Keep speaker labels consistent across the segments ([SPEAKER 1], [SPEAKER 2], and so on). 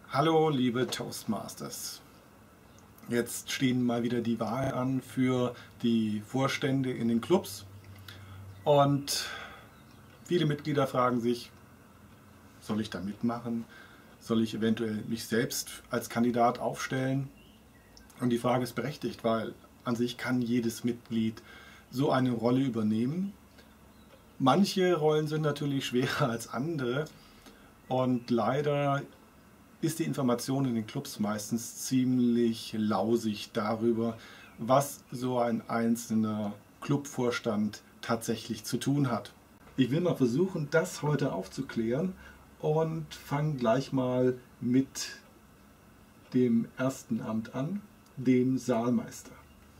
[SPEAKER 1] Hallo liebe Toastmasters. Jetzt stehen mal wieder die Wahlen an für die Vorstände in den Clubs und viele Mitglieder fragen sich, soll ich da mitmachen? Soll ich eventuell mich selbst als Kandidat aufstellen? Und die Frage ist berechtigt, weil an sich kann jedes Mitglied so eine Rolle übernehmen. Manche Rollen sind natürlich schwerer als andere und leider ist die Information in den Clubs meistens ziemlich lausig darüber, was so ein einzelner Clubvorstand tatsächlich zu tun hat. Ich will mal versuchen, das heute aufzuklären und fange gleich mal mit dem ersten Amt an, dem Saalmeister.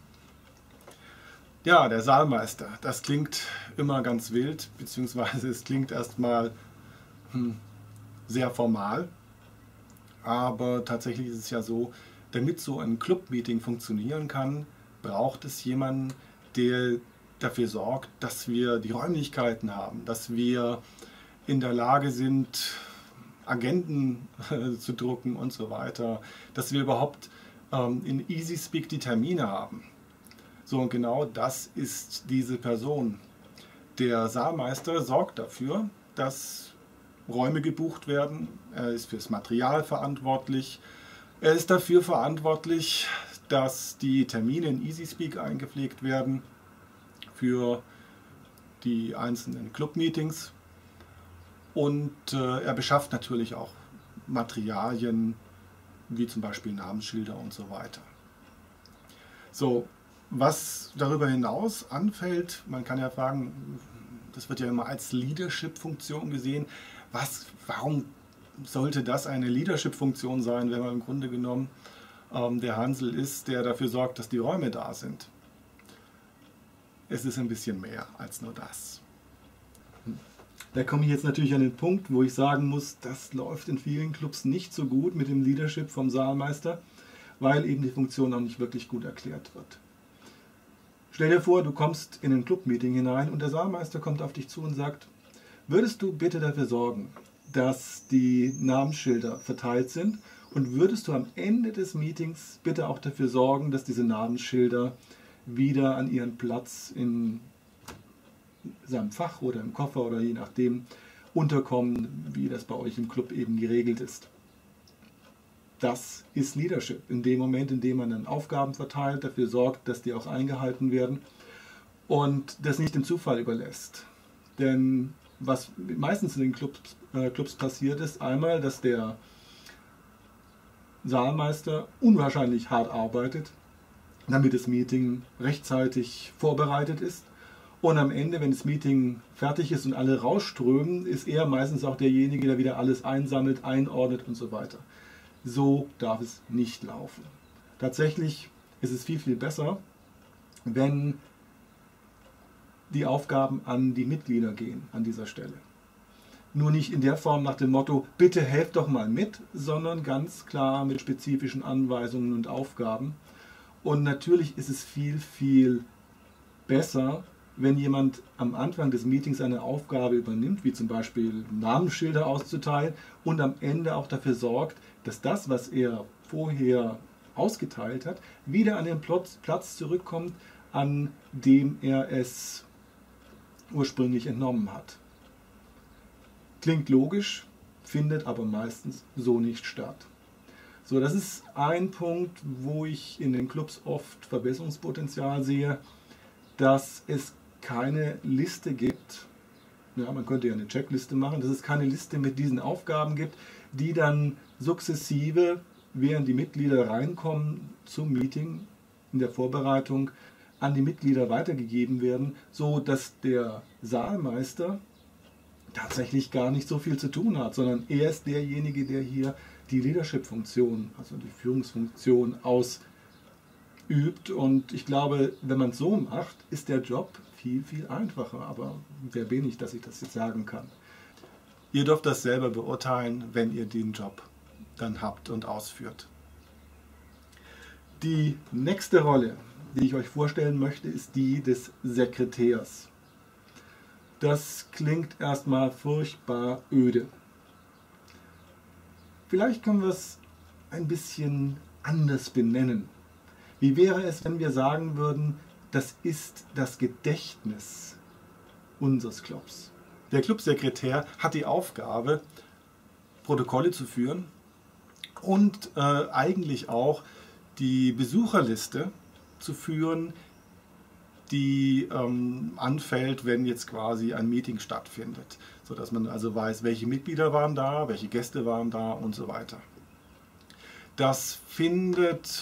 [SPEAKER 1] Ja, der Saalmeister, das klingt immer ganz wild, beziehungsweise es klingt erstmal sehr formal. Aber tatsächlich ist es ja so, damit so ein Club-Meeting funktionieren kann, braucht es jemanden, der dafür sorgt, dass wir die Räumlichkeiten haben, dass wir in der Lage sind, Agenden zu drucken und so weiter, dass wir überhaupt in EasySpeak die Termine haben. So, und genau das ist diese Person. Der Saalmeister sorgt dafür, dass Räume gebucht werden, er ist fürs Material verantwortlich, er ist dafür verantwortlich, dass die Termine in EasySpeak eingepflegt werden für die einzelnen Club-Meetings und er beschafft natürlich auch Materialien wie zum Beispiel Namensschilder und so weiter. So, was darüber hinaus anfällt, man kann ja fragen, das wird ja immer als Leadership-Funktion gesehen. Warum sollte das eine Leadership-Funktion sein, wenn man im Grunde genommen der Hansel ist, der dafür sorgt, dass die Räume da sind? Es ist ein bisschen mehr als nur das. Da komme ich jetzt natürlich an den Punkt, wo ich sagen muss, das läuft in vielen Clubs nicht so gut mit dem Leadership vom Saalmeister, weil eben die Funktion auch nicht wirklich gut erklärt wird. Stell dir vor, du kommst in ein Club-Meeting hinein und der Saalmeister kommt auf dich zu und sagt, würdest du bitte dafür sorgen, dass die Namensschilder verteilt sind und würdest du am Ende des Meetings bitte auch dafür sorgen, dass diese Namensschilder wieder an ihren Platz in seinem Fach oder im Koffer oder je nachdem unterkommen, wie das bei euch im Club eben geregelt ist. Das ist Leadership. In dem Moment, in dem man dann Aufgaben verteilt, dafür sorgt, dass die auch eingehalten werden und das nicht dem Zufall überlässt. Denn was meistens in den Clubs passiert ist, einmal, dass der Saalmeister unwahrscheinlich hart arbeitet, damit das Meeting rechtzeitig vorbereitet ist. Und am Ende, wenn das Meeting fertig ist und alle rausströmen, ist er meistens auch derjenige, der wieder alles einsammelt, einordnet und so weiter. So darf es nicht laufen. Tatsächlich ist es viel, viel besser, wenn die Aufgaben an die Mitglieder gehen an dieser Stelle. Nur nicht in der Form nach dem Motto, bitte helft doch mal mit, sondern ganz klar mit spezifischen Anweisungen und Aufgaben. Und natürlich ist es viel, viel besser, wenn jemand am Anfang des Meetings eine Aufgabe übernimmt, wie zum Beispiel Namensschilder auszuteilen und am Ende auch dafür sorgt, dass das, was er vorher ausgeteilt hat, wieder an den Platz zurückkommt, an dem er es ursprünglich entnommen hat. Klingt logisch, findet aber meistens so nicht statt. So, das ist ein Punkt, wo ich in den Clubs oft Verbesserungspotenzial sehe, dass es keine Liste gibt, ja, man könnte ja eine Checkliste machen, dass es keine Liste mit diesen Aufgaben gibt, die dann sukzessive, während die Mitglieder reinkommen zum Meeting in der Vorbereitung, an die Mitglieder weitergegeben werden, so dass der Saalmeister tatsächlich gar nicht so viel zu tun hat, sondern er ist derjenige, der hier die Leadership-Funktion, also die Führungsfunktion ausübt. Und ich glaube, wenn man es so macht, ist der Job viel, viel einfacher. Aber wer bin ich, dass ich das jetzt sagen kann? Ihr dürft das selber beurteilen, wenn ihr den Job dann habt und ausführt. Die nächste Rolle, die ich euch vorstellen möchte, ist die des Sekretärs. Das klingt erstmal furchtbar öde. Vielleicht können wir es ein bisschen anders benennen. Wie wäre es, wenn wir sagen würden, das ist das Gedächtnis unseres Clubs? Der Clubsekretär hat die Aufgabe, Protokolle zu führen und eigentlich auch die Besucherliste zu führen, die anfällt, wenn jetzt quasi ein Meeting stattfindet, sodass man also weiß, welche Mitglieder waren da, welche Gäste waren da und so weiter. Das findet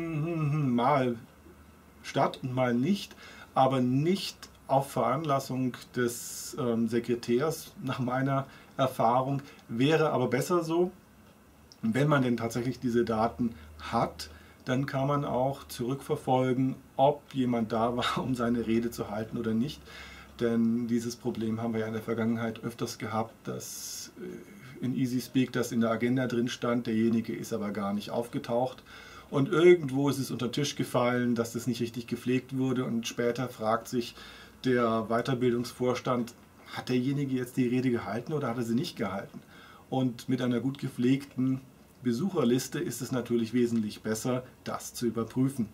[SPEAKER 1] mal statt und mal nicht, aber nicht auf Veranlassung des Sekretärs, nach meiner Erfahrung. Wäre aber besser so. Wenn man denn tatsächlich diese Daten hat, dann kann man auch zurückverfolgen, ob jemand da war, um seine Rede zu halten oder nicht. Denn dieses Problem haben wir ja in der Vergangenheit öfters gehabt, dass in EasySpeak das in der Agenda drin stand, derjenige ist aber gar nicht aufgetaucht. Und irgendwo ist es unter den Tisch gefallen, dass das nicht richtig gepflegt wurde und später fragt sich der Weiterbildungsvorstand, hat derjenige jetzt die Rede gehalten oder hat er sie nicht gehalten? Und mit einer gut gepflegten Besucherliste ist es natürlich wesentlich besser, das zu überprüfen.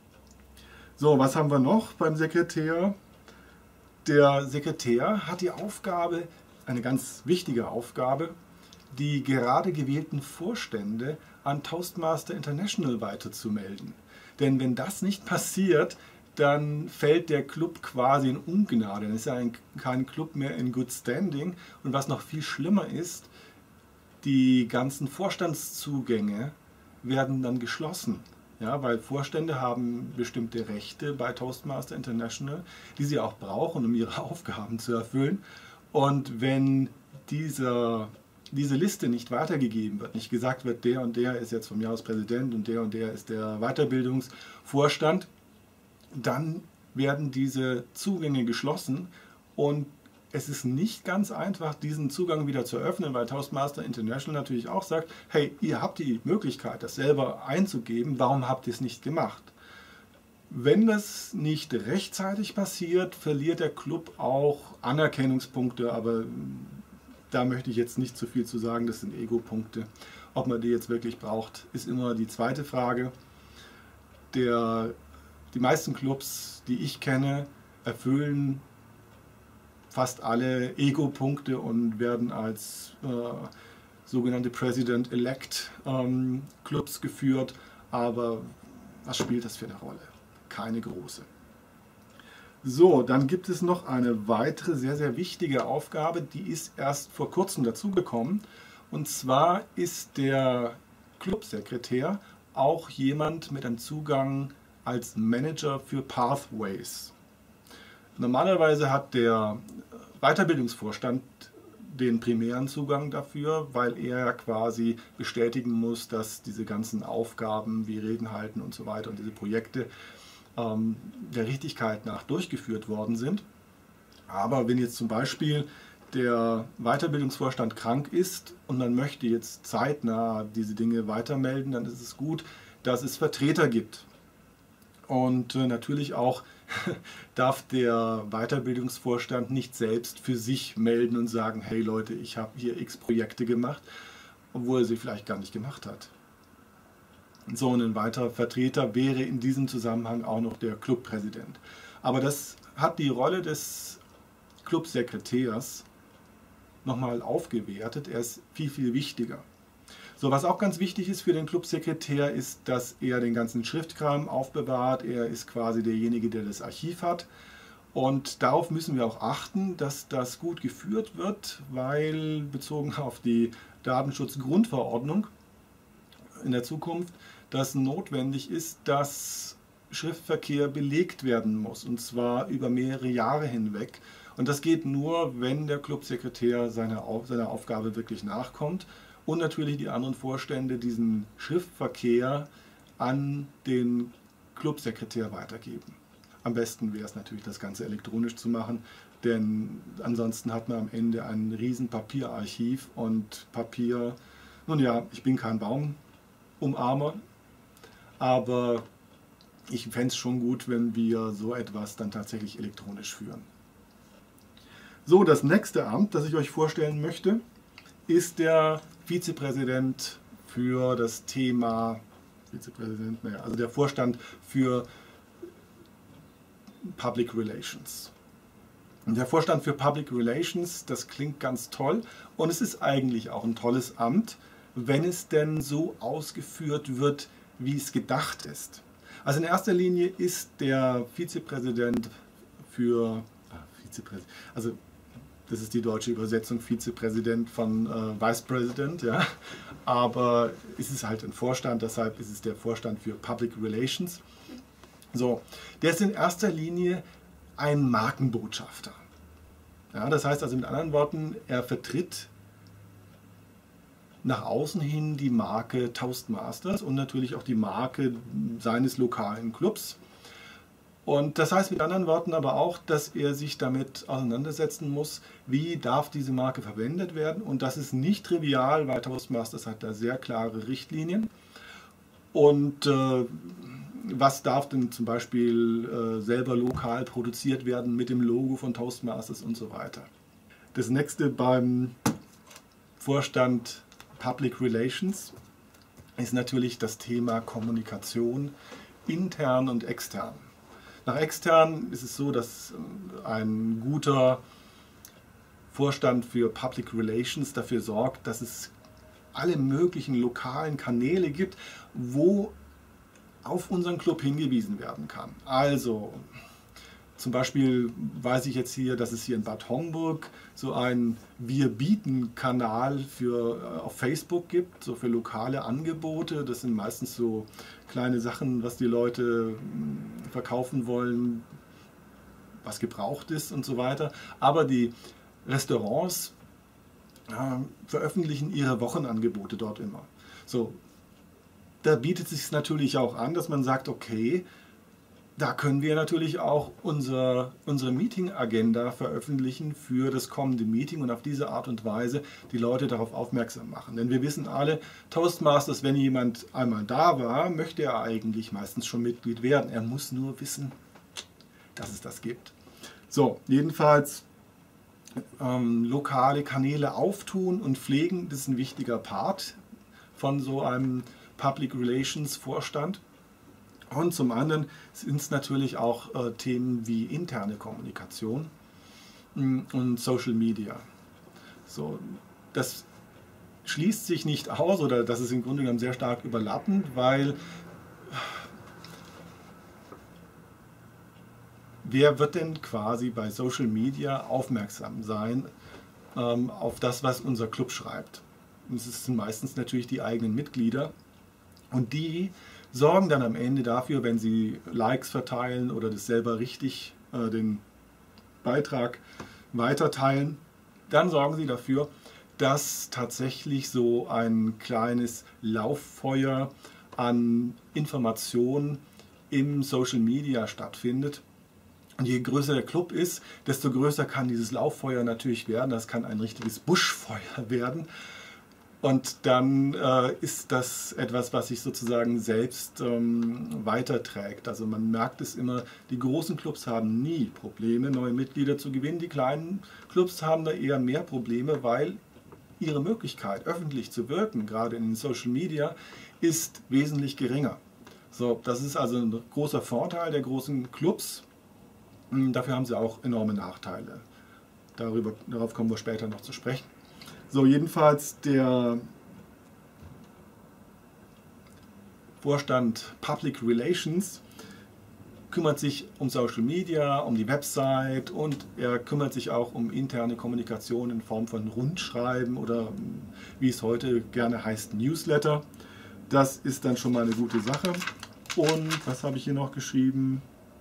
[SPEAKER 1] So, was haben wir noch beim Sekretär? Der Sekretär hat die Aufgabe, eine ganz wichtige Aufgabe, die gerade gewählten Vorstände an Toastmaster International weiterzumelden. Denn wenn das nicht passiert, dann fällt der Club quasi in Ungnade. Dann ist ja kein Club mehr in Good Standing. Und was noch viel schlimmer ist, die ganzen Vorstandszugänge werden dann geschlossen. Ja, weil Vorstände haben bestimmte Rechte bei Toastmaster International, die sie auch brauchen, um ihre Aufgaben zu erfüllen. Und wenn diese Liste nicht weitergegeben wird, nicht gesagt wird, der und der ist jetzt vom Jahrespräsident und der ist der Weiterbildungsvorstand, dann werden diese Zugänge geschlossen und es ist nicht ganz einfach, diesen Zugang wieder zu öffnen, weil Toastmaster International natürlich auch sagt, hey, ihr habt die Möglichkeit, das selber einzugeben, warum habt ihr es nicht gemacht? Wenn das nicht rechtzeitig passiert, verliert der Club auch Anerkennungspunkte, aber da möchte ich jetzt nicht zu viel zu sagen, das sind Ego-Punkte. Ob man die jetzt wirklich braucht, ist immer die zweite Frage. Die meisten Clubs, die ich kenne, erfüllen fast alle Ego-Punkte und werden als sogenannte President-Elect Clubs geführt. Aber was spielt das für eine Rolle? Keine große. So, dann gibt es noch eine weitere sehr, sehr wichtige Aufgabe, die ist erst vor kurzem dazugekommen. Und zwar ist der Clubsekretär auch jemand mit einem Zugang als Manager für Pathways. Normalerweise hat der Weiterbildungsvorstand den primären Zugang dafür, weil er quasi bestätigen muss, dass diese ganzen Aufgaben wie Reden halten und so weiter und diese Projekte der Richtigkeit nach durchgeführt worden sind. Aber wenn jetzt zum Beispiel der Weiterbildungsvorstand krank ist und man möchte jetzt zeitnah diese Dinge weitermelden, dann ist es gut, dass es Vertreter gibt. Und natürlich auch darf der Weiterbildungsvorstand nicht selbst für sich melden und sagen, hey Leute, ich habe hier x Projekte gemacht, obwohl er sie vielleicht gar nicht gemacht hat. So ein weiterer Vertreter wäre in diesem Zusammenhang auch noch der Clubpräsident. Aber das hat die Rolle des Clubsekretärs nochmal aufgewertet. Er ist viel, viel wichtiger. So, was auch ganz wichtig ist für den Clubsekretär, ist, dass er den ganzen Schriftkram aufbewahrt. Er ist quasi derjenige, der das Archiv hat. Und darauf müssen wir auch achten, dass das gut geführt wird, weil bezogen auf die Datenschutzgrundverordnung in der Zukunft das notwendig ist, dass Schriftverkehr belegt werden muss, und zwar über mehrere Jahre hinweg. Und das geht nur, wenn der Clubsekretär seiner Aufgabe wirklich nachkommt und natürlich die anderen Vorstände diesen Schriftverkehr an den Clubsekretär weitergeben. Am besten wäre es natürlich, das Ganze elektronisch zu machen, denn ansonsten hat man am Ende ein riesen Papierarchiv und Papier. Nun ja, ich bin kein Baumumarmer, aber ich fände es schon gut, wenn wir so etwas dann tatsächlich elektronisch führen. So, das nächste Amt, das ich euch vorstellen möchte, ist der Vizepräsident für das Thema, also der Vorstand für Public Relations. Und der Vorstand für Public Relations, das klingt ganz toll und es ist eigentlich auch ein tolles Amt, wenn es denn so ausgeführt wird, wie es gedacht ist. Also in erster Linie ist der Vizepräsident für, also das ist die deutsche Übersetzung, Vizepräsident von Vice President, ja. Aber es ist halt ein Vorstand, deshalb ist es der Vorstand für Public Relations. So, der ist in erster Linie ein Markenbotschafter. Ja, das heißt also mit anderen Worten, er vertritt nach außen hin die Marke Toastmasters und natürlich auch die Marke seines lokalen Clubs. Und das heißt mit anderen Worten aber auch, dass er sich damit auseinandersetzen muss, wie darf diese Marke verwendet werden. Und das ist nicht trivial, weil Toastmasters hat da sehr klare Richtlinien. Und was darf denn zum Beispiel selber lokal produziert werden mit dem Logo von Toastmasters und so weiter. Das nächste beim Vorstand Public Relations ist natürlich das Thema Kommunikation intern und extern. Nach extern ist es so, dass ein guter Vorstand für Public Relations dafür sorgt, dass es alle möglichen lokalen Kanäle gibt, wo auf unseren Club hingewiesen werden kann. Also zum Beispiel weiß ich jetzt hier, dass es hier in Bad Homburg so einen Wir bieten Kanal auf Facebook gibt, so für lokale Angebote. Das sind meistens so kleine Sachen, was die Leute verkaufen wollen, was gebraucht ist und so weiter. Aber die Restaurants veröffentlichen ihre Wochenangebote dort immer. So, da bietet es sich natürlich auch an, dass man sagt, okay, da können wir natürlich auch unsere Meeting-Agenda veröffentlichen für das kommende Meeting und auf diese Art und Weise die Leute darauf aufmerksam machen. Denn wir wissen alle, Toastmasters, wenn jemand einmal da war, möchte er eigentlich meistens schon Mitglied werden. Er muss nur wissen, dass es das gibt. So, jedenfalls lokale Kanäle auftun und pflegen, das ist ein wichtiger Part von so einem Public Relations Vorstand. Und zum anderen sind es natürlich auch Themen wie interne Kommunikation und Social Media. So, das schließt sich nicht aus oder das ist im Grunde genommen sehr stark überlappend, weil wer wird denn quasi bei Social Media aufmerksam sein auf das, was unser Club schreibt? Und es sind meistens natürlich die eigenen Mitglieder und die sorgen dann am Ende dafür, wenn sie Likes verteilen oder das selber richtig den Beitrag weiterteilen, dann sorgen sie dafür, dass tatsächlich so ein kleines Lauffeuer an Informationen im Social Media stattfindet. Und je größer der Club ist, desto größer kann dieses Lauffeuer natürlich werden. Das kann ein richtiges Buschfeuer werden. Und dann ist das etwas, was sich sozusagen selbst weiterträgt. Also man merkt es immer, die großen Clubs haben nie Probleme, neue Mitglieder zu gewinnen. Die kleinen Clubs haben da eher mehr Probleme, weil ihre Möglichkeit, öffentlich zu wirken, gerade in den Social Media, ist wesentlich geringer. So, das ist also ein großer Vorteil der großen Clubs. Dafür haben sie auch enorme Nachteile. Darauf kommen wir später noch zu sprechen. So, jedenfalls der Vorstand Public Relations kümmert sich um Social Media, um die Website und er kümmert sich auch um interne Kommunikation in Form von Rundschreiben oder wie es heute gerne heißt, Newsletter. Das ist dann schon mal eine gute Sache. Und was habe ich hier noch geschrieben?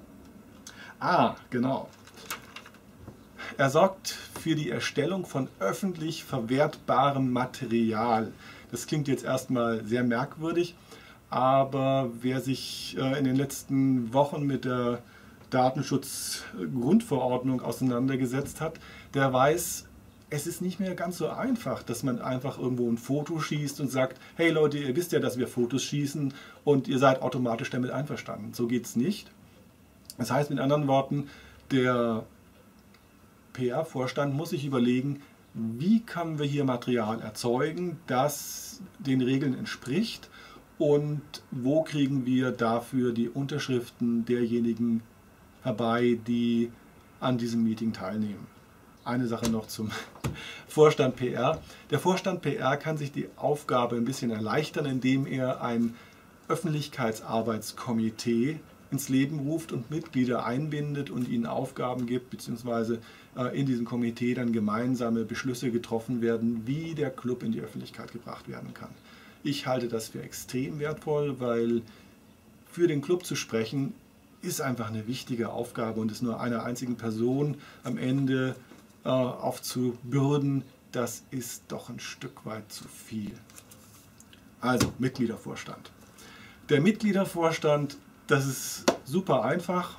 [SPEAKER 1] Genau. Er sorgt für die Erstellung von öffentlich verwertbarem Material. Das klingt jetzt erstmal sehr merkwürdig, aber wer sich in den letzten Wochen mit der Datenschutzgrundverordnung auseinandergesetzt hat, der weiß, es ist nicht mehr ganz so einfach, dass man einfach irgendwo ein Foto schießt und sagt, hey Leute, ihr wisst ja, dass wir Fotos schießen und ihr seid automatisch damit einverstanden. So geht es nicht. Das heißt mit anderen Worten, der PR-Vorstand muss sich überlegen, wie können wir hier Material erzeugen, das den Regeln entspricht und wo kriegen wir dafür die Unterschriften derjenigen herbei, die an diesem Meeting teilnehmen. Eine Sache noch zum Vorstand PR. Der Vorstand PR kann sich die Aufgabe ein bisschen erleichtern, indem er ein Öffentlichkeitsarbeitskomitee ins Leben ruft und Mitglieder einbindet und ihnen Aufgaben gibt, beziehungsweise in diesem Komitee dann gemeinsame Beschlüsse getroffen werden, wie der Club in die Öffentlichkeit gebracht werden kann. Ich halte das für extrem wertvoll, weil für den Club zu sprechen ist einfach eine wichtige Aufgabe und es nur einer einzigen Person am Ende aufzubürden, das ist doch ein Stück weit zu viel. Also Mitgliedervorstand. Der Mitgliedervorstand, das ist super einfach.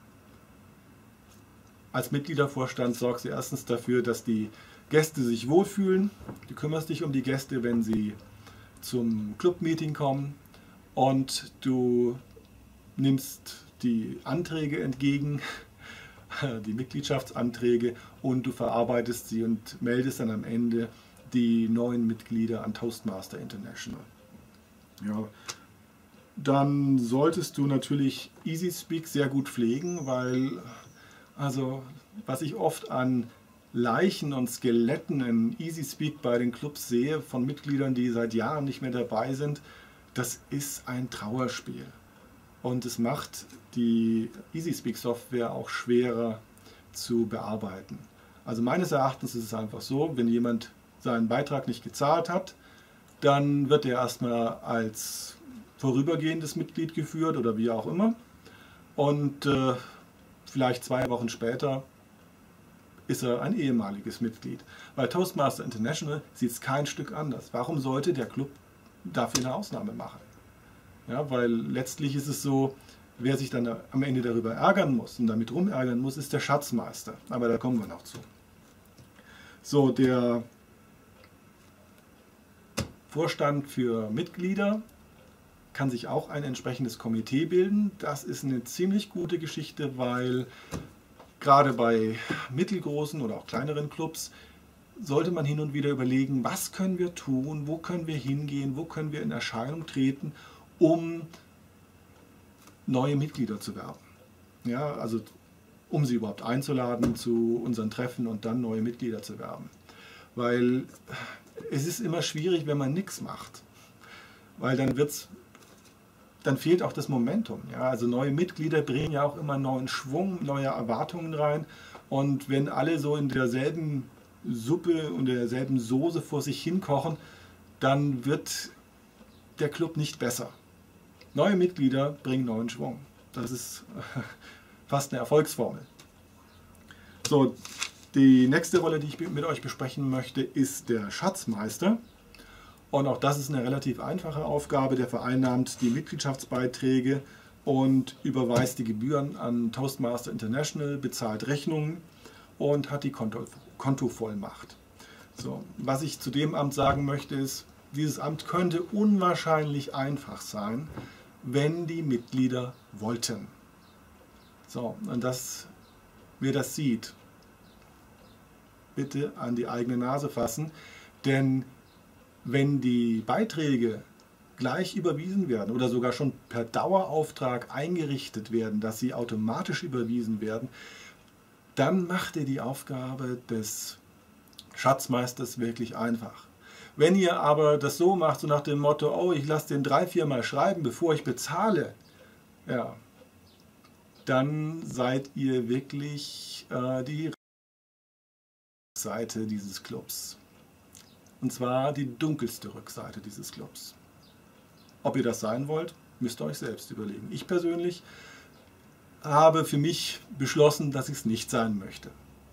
[SPEAKER 1] Als Mitgliedervorstand sorgst du erstens dafür, dass die Gäste sich wohlfühlen. Du kümmerst dich um die Gäste, wenn sie zum Clubmeeting kommen und du nimmst die Anträge entgegen, die Mitgliedschaftsanträge, und du verarbeitest sie und meldest dann am Ende die neuen Mitglieder an Toastmaster International. Ja, dann solltest du natürlich EasySpeak sehr gut pflegen, weil, also was ich oft an Leichen und Skeletten in EasySpeak bei den Clubs sehe, von Mitgliedern, die seit Jahren nicht mehr dabei sind, das ist ein Trauerspiel. Und es macht die EasySpeak-Software auch schwerer zu bearbeiten. Also meines Erachtens ist es einfach so, wenn jemand seinen Beitrag nicht gezahlt hat, dann wird er erstmal als vorübergehendes Mitglied geführt oder wie auch immer. Und vielleicht 2 Wochen später ist er ein ehemaliges Mitglied. Bei Toastmaster International sieht es kein Stück anders. Warum sollte der Club dafür eine Ausnahme machen? Ja, weil letztlich ist es so, wer sich dann am Ende darüber ärgern muss und damit rumärgern muss, ist der Schatzmeister. Aber da kommen wir noch zu. So, der Vorstand für Mitglieder kann sich auch ein entsprechendes Komitee bilden. Das ist eine ziemlich gute Geschichte, weil gerade bei mittelgroßen oder auch kleineren Clubs sollte man hin und wieder überlegen, was können wir tun, wo können wir hingehen, wo können wir in Erscheinung treten, um neue Mitglieder zu werben. Ja, also um sie überhaupt einzuladen zu unseren Treffen und dann neue Mitglieder zu werben. Weil es ist immer schwierig, wenn man nichts macht. Weil dann fehlt auch das Momentum. Ja? Also neue Mitglieder bringen ja auch immer neuen Schwung, neue Erwartungen rein. Und wenn alle so in derselben Suppe und derselben Soße vor sich hinkochen, dann wird der Club nicht besser. Neue Mitglieder bringen neuen Schwung. Das ist fast eine Erfolgsformel. So, die nächste Rolle, die ich mit euch besprechen möchte, ist der Schatzmeister. Und auch das ist eine relativ einfache Aufgabe. Der vereinnahmt die Mitgliedschaftsbeiträge und überweist die Gebühren an Toastmaster International, bezahlt Rechnungen und hat die Kontovollmacht. So, was ich zu dem Amt sagen möchte ist, dieses Amt könnte unwahrscheinlich einfach sein, wenn die Mitglieder wollten. So, und wer das sieht, bitte an die eigene Nase fassen, denn wenn die Beiträge gleich überwiesen werden oder sogar schon per Dauerauftrag eingerichtet werden, dass sie automatisch überwiesen werden, dann macht ihr die Aufgabe des Schatzmeisters wirklich einfach. Wenn ihr aber das so macht, so nach dem Motto, oh, ich lasse den 3-4 Mal schreiben, bevor ich bezahle, ja, dann seid ihr wirklich die Rückseite dieses Clubs. Und zwar die dunkelste Rückseite dieses Clubs. Ob ihr das sein wollt, müsst ihr euch selbst überlegen. Ich persönlich habe für mich beschlossen, dass ich es nicht sein möchte.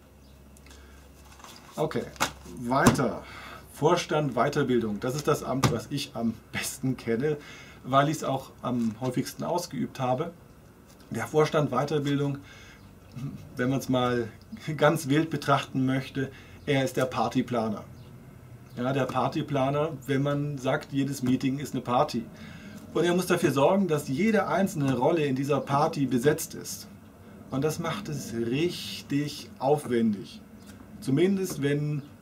[SPEAKER 1] Okay, weiter. Vorstand Weiterbildung. Das ist das Amt, was ich am besten kenne, weil ich es auch am häufigsten ausgeübt habe. Der Vorstand Weiterbildung, wenn man es mal ganz wild betrachten möchte, er ist der Partyplaner. Ja, der Partyplaner, wenn man sagt, jedes Meeting ist eine Party. Und er muss dafür sorgen, dass jede einzelne Rolle in dieser Party besetzt ist. Und das macht es richtig aufwendig. Zumindest wenn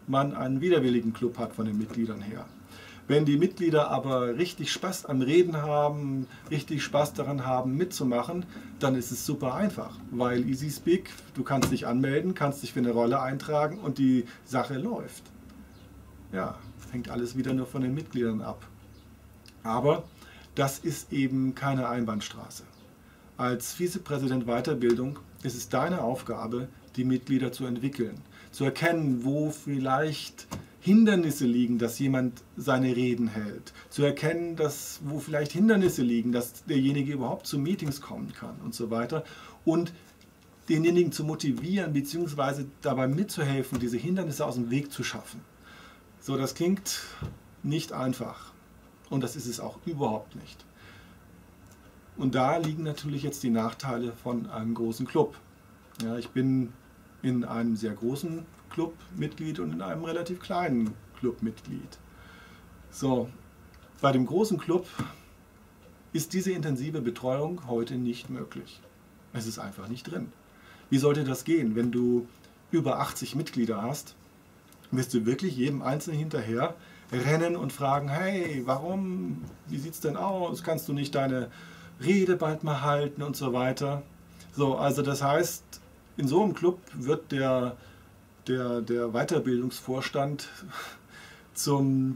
[SPEAKER 1] man einen widerwilligen Club hat von den Mitgliedern her. Wenn die Mitglieder aber richtig Spaß am Reden haben, richtig Spaß daran haben mitzumachen, dann ist es super einfach, weil Easy Speak, du kannst dich anmelden, kannst dich für eine Rolle eintragen und die Sache läuft. Ja, hängt alles wieder nur von den Mitgliedern ab. Aber das ist eben keine Einbahnstraße. Als Vizepräsident Weiterbildung ist es deine Aufgabe, die Mitglieder zu entwickeln, zu erkennen, wo vielleicht Hindernisse liegen, dass jemand seine Reden hält, zu erkennen, wo vielleicht Hindernisse liegen, dass derjenige überhaupt zu Meetings kommen kann und so weiter und denjenigen zu motivieren bzw. dabei mitzuhelfen, diese Hindernisse aus dem Weg zu schaffen. So, das klingt nicht einfach und das ist es auch überhaupt nicht. Und da liegen natürlich jetzt die Nachteile von einem großen Club. Ja, ich bin in einem sehr großen Club Mitglied und in einem relativ kleinen Club Mitglied. So, bei dem großen Club ist diese intensive Betreuung heute nicht möglich. Es ist einfach nicht drin. Wie sollte das gehen, wenn du über 80 Mitglieder hast? Wirst du wirklich jedem Einzelnen hinterher rennen und fragen, hey, warum, wie sieht es denn aus, kannst du nicht deine Rede bald mal halten und so weiter. So, also das heißt, in so einem Club wird der Weiterbildungsvorstand zum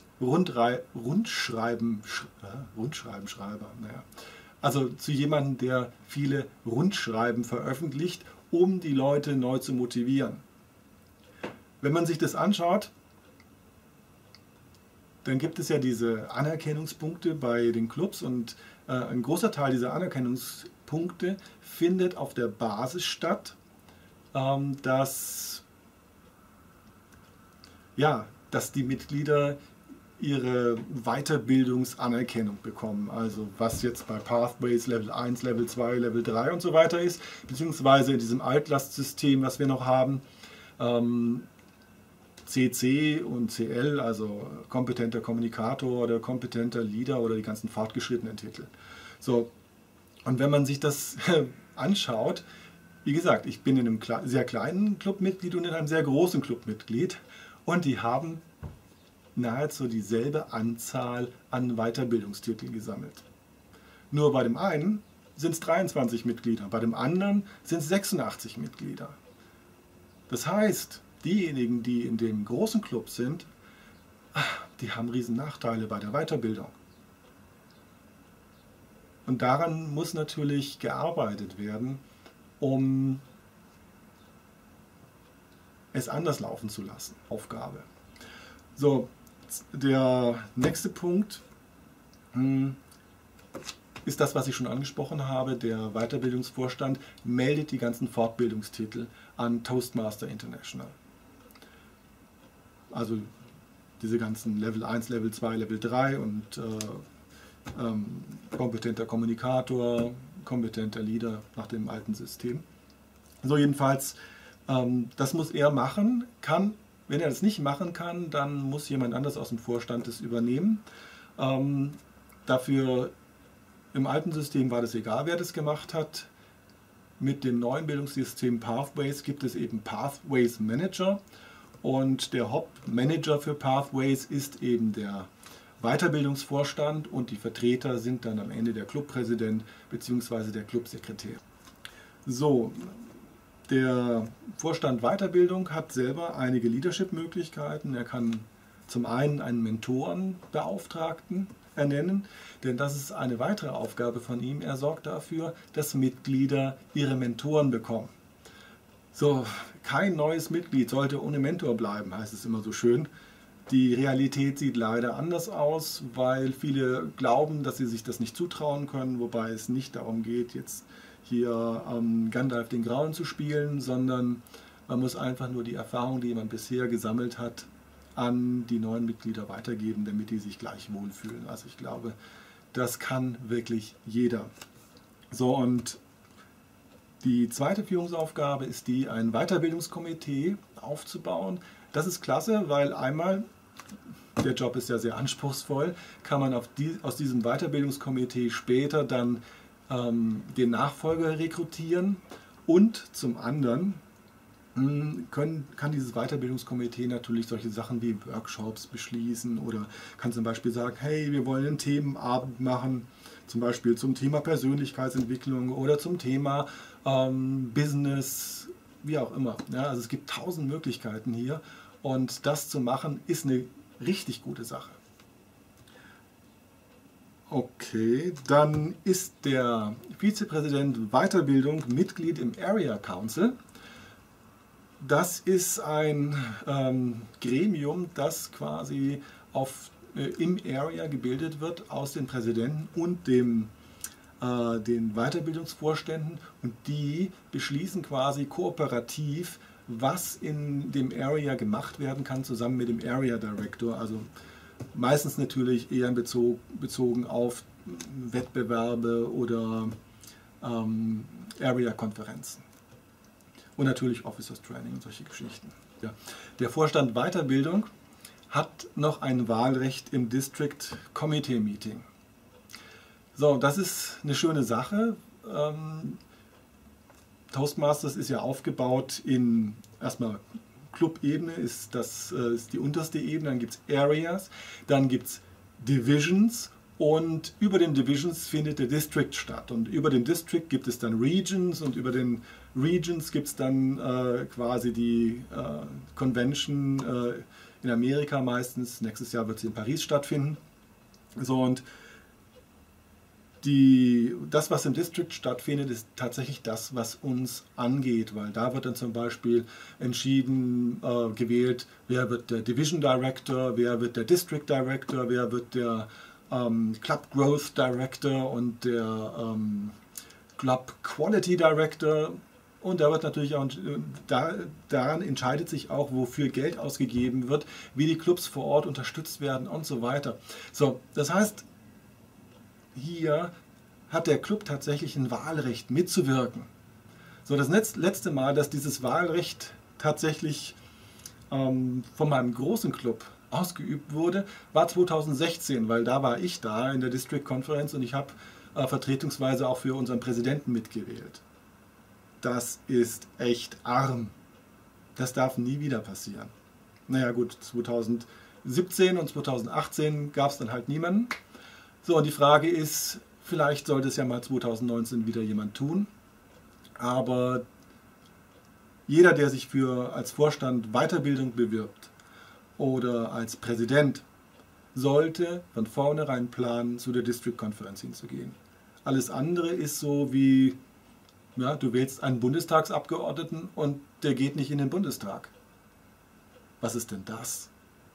[SPEAKER 1] Rundschreibenschreiber. Naja. Also zu jemandem, der viele Rundschreiben veröffentlicht, um die Leute neu zu motivieren. Wenn man sich das anschaut, dann gibt es ja diese Anerkennungspunkte bei den Clubs und ein großer Teil dieser Anerkennungspunkte findet auf der Basis statt, dass die Mitglieder ihre Weiterbildungsanerkennung bekommen. Also was jetzt bei Pathways Level 1, Level 2, Level 3 und so weiter ist, beziehungsweise in diesem Altlastsystem, was wir noch haben, CC und CL, also kompetenter Kommunikator oder kompetenter Leader oder die ganzen fortgeschrittenen Titel. So, und wenn man sich das anschaut, wie gesagt, ich bin in einem sehr kleinen Clubmitglied und in einem sehr großen Clubmitglied und die haben nahezu dieselbe Anzahl an Weiterbildungstiteln gesammelt. Nur bei dem einen sind es 23 Mitglieder, bei dem anderen sind es 86 Mitglieder. Das heißt, diejenigen, die in dem großen Club sind, die haben riesen Nachteile bei der Weiterbildung. Und daran muss natürlich gearbeitet werden, um es anders laufen zu lassen. Aufgabe. So, der nächste Punkt ist das, was ich schon angesprochen habe. Der Weiterbildungsvorstand meldet die ganzen Fortbildungstitel an Toastmaster International. Also diese ganzen Level 1, Level 2, Level 3 und kompetenter Kommunikator, kompetenter Leader nach dem alten System. So jedenfalls, das muss er machen, kann. Wenn er das nicht machen kann, dann muss jemand anders aus dem Vorstand das übernehmen. Dafür im alten System war das egal, wer das gemacht hat. Mit dem neuen Bildungssystem Pathways gibt es eben Pathways Manager und der Hauptmanager für Pathways ist eben der Weiterbildungsvorstand und die Vertreter sind dann am Ende der Clubpräsident bzw. der Clubsekretär. So, der Vorstand Weiterbildung hat selber einige Leadership-Möglichkeiten. Er kann zum einen einen Mentorenbeauftragten ernennen, denn das ist eine weitere Aufgabe von ihm. Er sorgt dafür, dass Mitglieder ihre Mentoren bekommen. So, kein neues Mitglied sollte ohne Mentor bleiben, heißt es immer so schön. Die Realität sieht leider anders aus, weil viele glauben, dass sie sich das nicht zutrauen können, wobei es nicht darum geht, jetzt hier Gandalf den Grauen zu spielen, sondern man muss einfach nur die Erfahrung, die man bisher gesammelt hat, an die neuen Mitglieder weitergeben, damit die sich gleich wohlfühlen. Also ich glaube, das kann wirklich jeder. So, und die zweite Führungsaufgabe ist die, ein Weiterbildungskomitee aufzubauen. Das ist klasse, weil einmal, der Job ist ja sehr anspruchsvoll, kann man aus diesem Weiterbildungskomitee später dann den Nachfolger rekrutieren und zum anderen kann dieses Weiterbildungskomitee natürlich solche Sachen wie Workshops beschließen oder kann zum Beispiel sagen, hey, wir wollen einen Themenabend machen, zum Beispiel zum Thema Persönlichkeitsentwicklung oder zum Thema Business, wie auch immer. Ja, also es gibt 1000 Möglichkeiten hier und das zu machen ist eine richtig gute Sache. Okay, dann ist der Vizepräsident Weiterbildung Mitglied im Area Council. Das ist ein Gremium, das quasi im Area gebildet wird aus den Präsidenten und den Weiterbildungsvorständen und die beschließen quasi kooperativ, was in dem Area gemacht werden kann, zusammen mit dem Area Director. Also meistens natürlich eher bezogen auf Wettbewerbe oder Area-Konferenzen. Und natürlich Officers Training und solche Geschichten. Ja. Der Vorstand Weiterbildung hat noch ein Wahlrecht im District Committee Meeting. So, das ist eine schöne Sache. Toastmasters ist ja aufgebaut in erstmal Club-Ebene, ist die unterste Ebene, dann gibt es Areas, dann gibt es Divisions und über den Divisions findet der District statt. Und über den District gibt es dann Regions und über den Regions gibt es dann quasi die Convention in Amerika meistens. Nächstes Jahr wird sie in Paris stattfinden. So, und das, was im District stattfindet, ist tatsächlich das, was uns angeht, weil da wird dann zum Beispiel entschieden, gewählt, wer wird der Division Director, wer wird der District Director, wer wird der Club Growth Director und der Club Quality Director. Und da wird natürlich auch, daran entscheidet sich auch, wofür Geld ausgegeben wird, wie die Clubs vor Ort unterstützt werden und so weiter. So, das heißt, hier hat der Club tatsächlich ein Wahlrecht mitzuwirken. So, das letzte Mal, dass dieses Wahlrecht tatsächlich von meinem großen Club ausgeübt wurde, war 2016, weil da war ich da in der District Conference und ich habe vertretungsweise auch für unseren Präsidenten mitgewählt. Das ist echt arm. Das darf nie wieder passieren. Naja gut, 2017 und 2018 gab es dann halt niemanden. So, und die Frage ist, vielleicht sollte es ja mal 2019 wieder jemand tun, aber jeder, der sich als Vorstand Weiterbildung bewirbt oder als Präsident, sollte von vornherein planen, zu der District Conference hinzugehen. Alles andere ist so wie, ja, du wählst einen Bundestagsabgeordneten und der geht nicht in den Bundestag. Was ist denn das?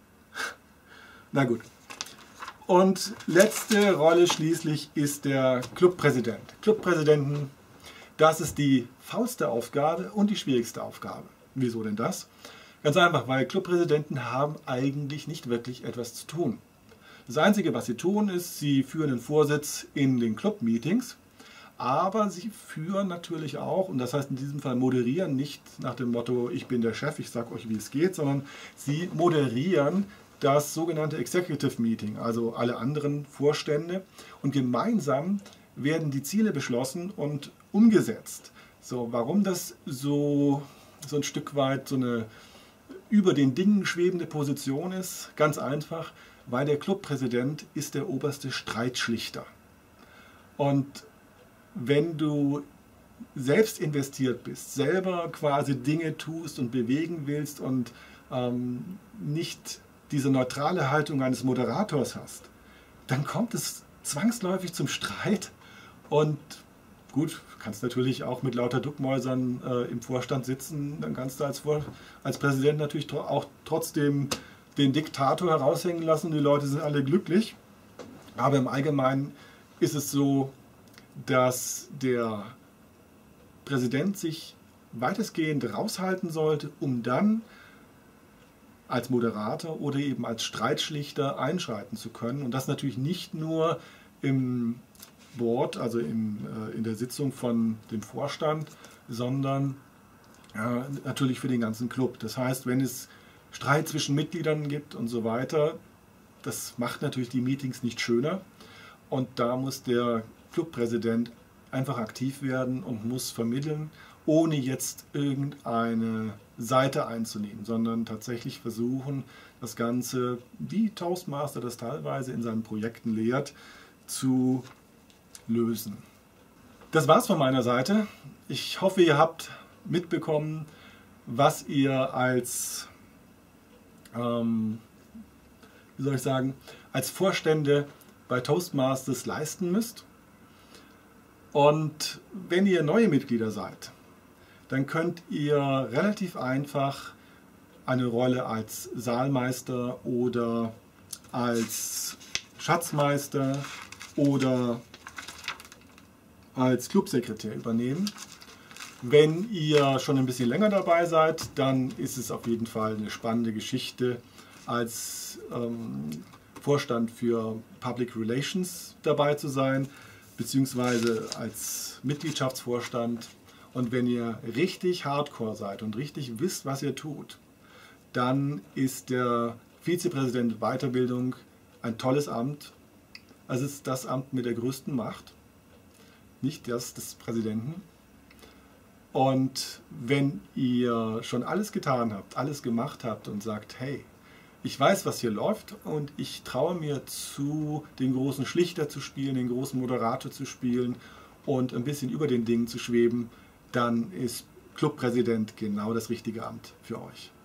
[SPEAKER 1] Na gut. Und letzte Rolle schließlich ist der Clubpräsident. Clubpräsidenten, das ist die faulste Aufgabe und die schwierigste Aufgabe. Wieso denn das? Ganz einfach, weil Clubpräsidenten haben eigentlich nicht wirklich etwas zu tun. Das Einzige, was sie tun, ist, sie führen den Vorsitz in den Club-Meetings, aber sie führen natürlich auch, und das heißt in diesem Fall moderieren, nicht nach dem Motto, ich bin der Chef, ich sage euch, wie es geht, sondern sie moderieren das sogenannte Executive Meeting, also alle anderen Vorstände, und gemeinsam werden die Ziele beschlossen und umgesetzt. So, warum das so ein Stück weit so eine über den Dingen schwebende Position ist? Ganz einfach, weil der Clubpräsident ist der oberste Streitschlichter. Und wenn du selbst investiert bist, selber quasi Dinge tust und bewegen willst und nicht diese neutrale Haltung eines Moderators hast, dann kommt es zwangsläufig zum Streit. Und gut, du kannst natürlich auch mit lauter Duckmäusern im Vorstand sitzen, dann kannst du als Präsident natürlich auch trotzdem den Diktator heraushängen lassen, die Leute sind alle glücklich. Aber im Allgemeinen ist es so, dass der Präsident sich weitestgehend raushalten sollte, um dann als Moderator oder eben als Streitschlichter einschreiten zu können. Und das natürlich nicht nur im Board, also in der Sitzung von dem Vorstand, sondern natürlich für den ganzen Club. Das heißt, wenn es Streit zwischen Mitgliedern gibt und so weiter, das macht natürlich die Meetings nicht schöner. Und da muss der Clubpräsident einfach aktiv werden und muss vermitteln, ohne jetzt irgendeine Seite einzunehmen, sondern tatsächlich versuchen, das Ganze, wie Toastmaster das teilweise in seinen Projekten lehrt, zu lösen. Das war's von meiner Seite. Ich hoffe, ihr habt mitbekommen, was ihr als, wie soll ich sagen, als Vorstände bei Toastmasters leisten müsst. Und wenn ihr neue Mitglieder seid, dann könnt ihr relativ einfach eine Rolle als Saalmeister oder als Schatzmeister oder als Clubsekretär übernehmen. Wenn ihr schon ein bisschen länger dabei seid, dann ist es auf jeden Fall eine spannende Geschichte, als Vorstand für Public Relations dabei zu sein, beziehungsweise als Mitgliedschaftsvorstand. Und wenn ihr richtig hardcore seid und richtig wisst, was ihr tut, dann ist der Vizepräsident Weiterbildung ein tolles Amt. Also es ist das Amt mit der größten Macht, nicht das des Präsidenten. Und wenn ihr schon alles getan habt, alles gemacht habt und sagt, hey, ich weiß, was hier läuft und ich traue mir zu, den großen Schlichter zu spielen, den großen Moderator zu spielen und ein bisschen über den Dingen zu schweben, dann ist Clubpräsident genau das richtige Amt für euch.